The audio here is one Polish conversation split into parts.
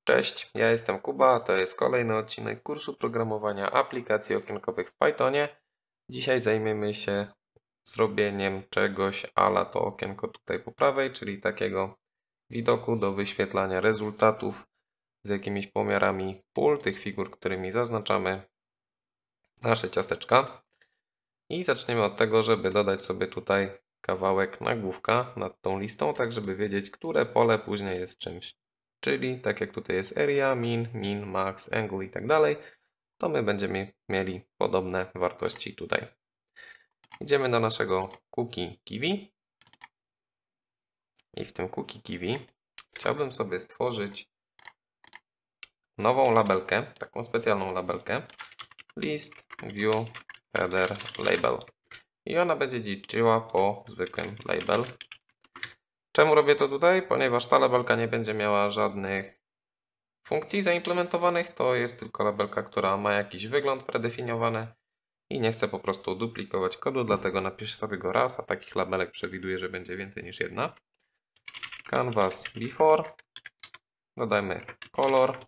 Cześć, ja jestem Kuba, a to jest kolejny odcinek kursu programowania aplikacji okienkowych w Pythonie. Dzisiaj zajmiemy się zrobieniem czegoś ala to okienko tutaj po prawej, czyli takiego widoku do wyświetlania rezultatów z jakimiś pomiarami pól, tych figur, którymi zaznaczamy nasze ciasteczka. I zaczniemy od tego, żeby dodać sobie tutaj kawałek nagłówka nad tą listą, tak żeby wiedzieć, które pole później jest czymś. Czyli tak jak tutaj jest area, min, max, angle i tak dalej, to my będziemy mieli podobne wartości tutaj. Idziemy do naszego cookie Kiwi. I w tym cookie Kiwi chciałbym sobie stworzyć nową labelkę, taką specjalną labelkę. List, view, header, label. I ona będzie liczyła po zwykłym label. Czemu robię to tutaj? Ponieważ ta labelka nie będzie miała żadnych funkcji zaimplementowanych. To jest tylko labelka, która ma jakiś wygląd predefiniowany i nie chcę po prostu duplikować kodu, dlatego napiszę sobie go raz, a takich labelek przewiduję, że będzie więcej niż jedna. Canvas before. Dodajmy kolor.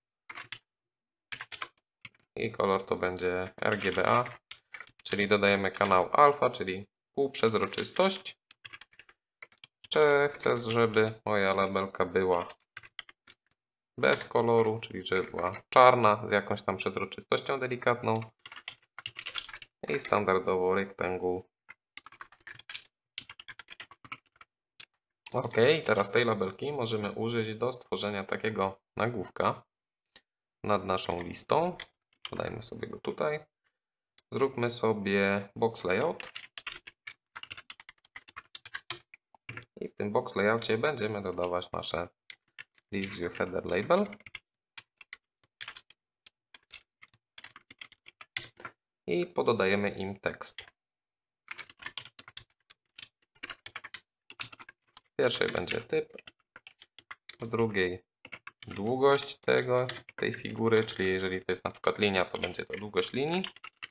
I kolor to będzie RGBA, czyli dodajemy kanał alfa, czyli półprzezroczystość. Chcę, żeby moja labelka była bez koloru, czyli żeby była czarna z jakąś tam przezroczystością delikatną. I standardowo rectangle. Ok, teraz tej labelki możemy użyć do stworzenia takiego nagłówka nad naszą listą. Dodajmy sobie go tutaj. Zróbmy sobie box layout. I w tym box layoutie będziemy dodawać nasze list view header label. I pododajemy im tekst. W pierwszej będzie typ, w drugiej długość tej figury, czyli jeżeli to jest na przykład linia, to będzie to długość linii.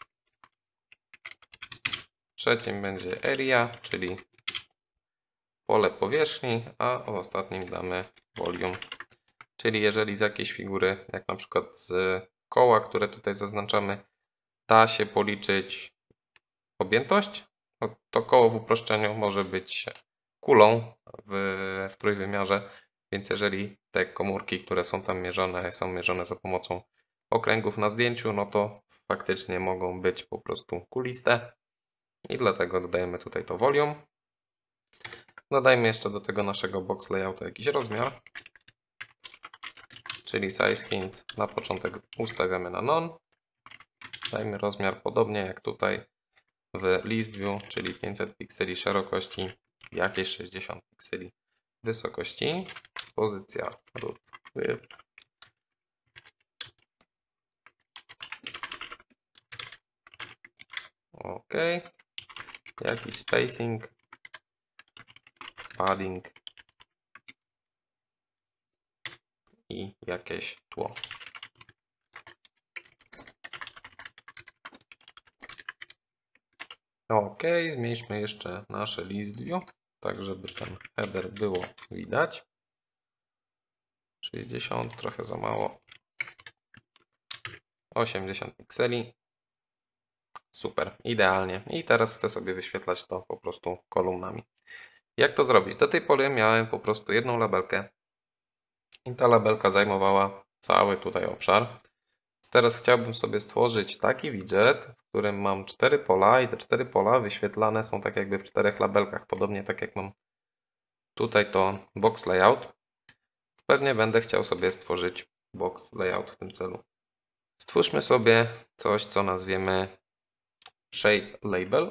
W trzecim będzie area, czyli pole powierzchni, a w ostatnim damy volume. Czyli jeżeli z jakiejś figury, jak na przykład z koła, które tutaj zaznaczamy, da się policzyć objętość, to koło w uproszczeniu może być kulą w trójwymiarze, więc jeżeli te komórki, które są tam mierzone, są mierzone za pomocą okręgów na zdjęciu, no to faktycznie mogą być po prostu kuliste i dlatego dodajemy tutaj to volume. Dodajmy jeszcze do tego naszego box layoutu jakiś rozmiar, czyli size hint na początek ustawiamy na none. Dajmy rozmiar podobnie jak tutaj w list view, czyli 500 pikseli szerokości, jakieś 60 pikseli wysokości. Pozycja root width. OK. Jakiś spacing, padding i jakieś tło. OK, zmniejszmy jeszcze nasze list view, tak żeby ten header było widać. 60, trochę za mało. 80 pikseli. Super, idealnie. I teraz chcę sobie wyświetlać to po prostu kolumnami. Jak to zrobić? Do tej pory miałem po prostu jedną labelkę i ta labelka zajmowała cały tutaj obszar. Teraz chciałbym sobie stworzyć taki widget, w którym mam 4 pola i te 4 pola wyświetlane są tak jakby w 4 labelkach, podobnie tak jak mam tutaj to box layout. Pewnie będę chciał sobie stworzyć box layout w tym celu. Stwórzmy sobie coś, co nazwiemy shape label.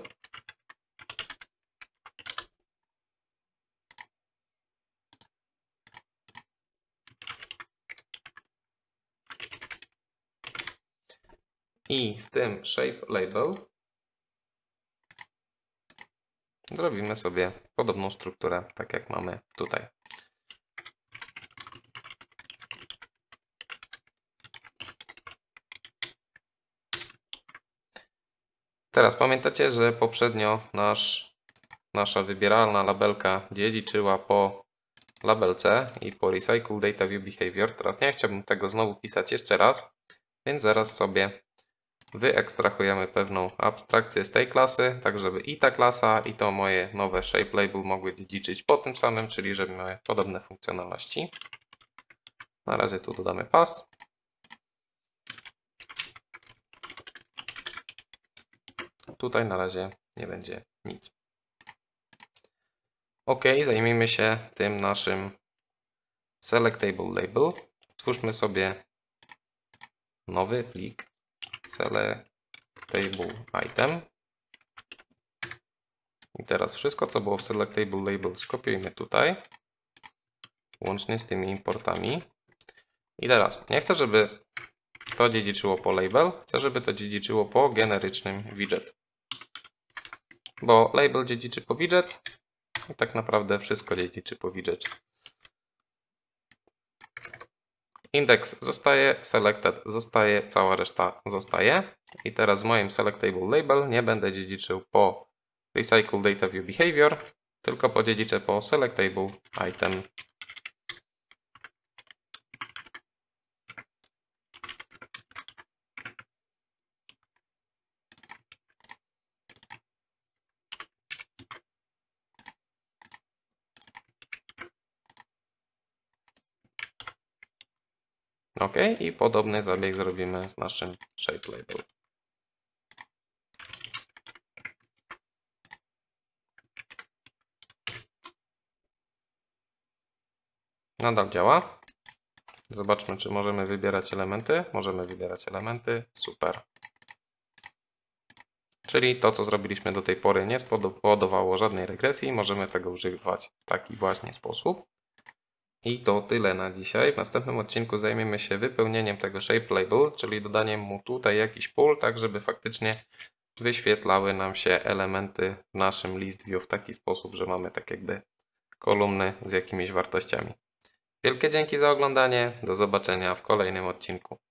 I w tym shape label zrobimy sobie podobną strukturę, tak jak mamy tutaj. Teraz pamiętacie, że poprzednio nasza wybieralna labelka dziedziczyła po label C i po recycle data view behavior. Teraz nie chciałbym tego znowu pisać jeszcze raz, więc zaraz sobie wyekstrahujemy pewną abstrakcję z tej klasy, tak żeby i ta klasa, i to moje nowe shape label mogły dziedziczyć po tym samym, czyli żeby miały podobne funkcjonalności. Na razie tu dodamy pas. Tutaj na razie nie będzie nic. OK, zajmijmy się tym naszym selectable label. Stwórzmy sobie nowy plik selectable item. I teraz wszystko, co było w selectable label, skopiujmy tutaj, łącznie z tymi importami. I teraz nie chcę, żeby to dziedziczyło po label, chcę, żeby to dziedziczyło po generycznym widget. Bo label dziedziczy po widget i tak naprawdę wszystko dziedziczy po widget. Index zostaje, selected zostaje, cała reszta zostaje. I teraz w moim selectable label nie będę dziedziczył po recycle data view behavior, tylko podziedziczę po selectable item. OK, i podobny zabieg zrobimy z naszym shape label. Nadal działa. Zobaczmy, czy możemy wybierać elementy. Możemy wybierać elementy. Super. Czyli to, co zrobiliśmy do tej pory, nie spowodowało żadnej regresji. Możemy tego używać w taki właśnie sposób. I to tyle na dzisiaj. W następnym odcinku zajmiemy się wypełnieniem tego shape label, czyli dodaniem mu tutaj jakiś pól, tak żeby faktycznie wyświetlały nam się elementy w naszym list view w taki sposób, że mamy tak jakby kolumny z jakimiś wartościami. Wielkie dzięki za oglądanie. Do zobaczenia w kolejnym odcinku.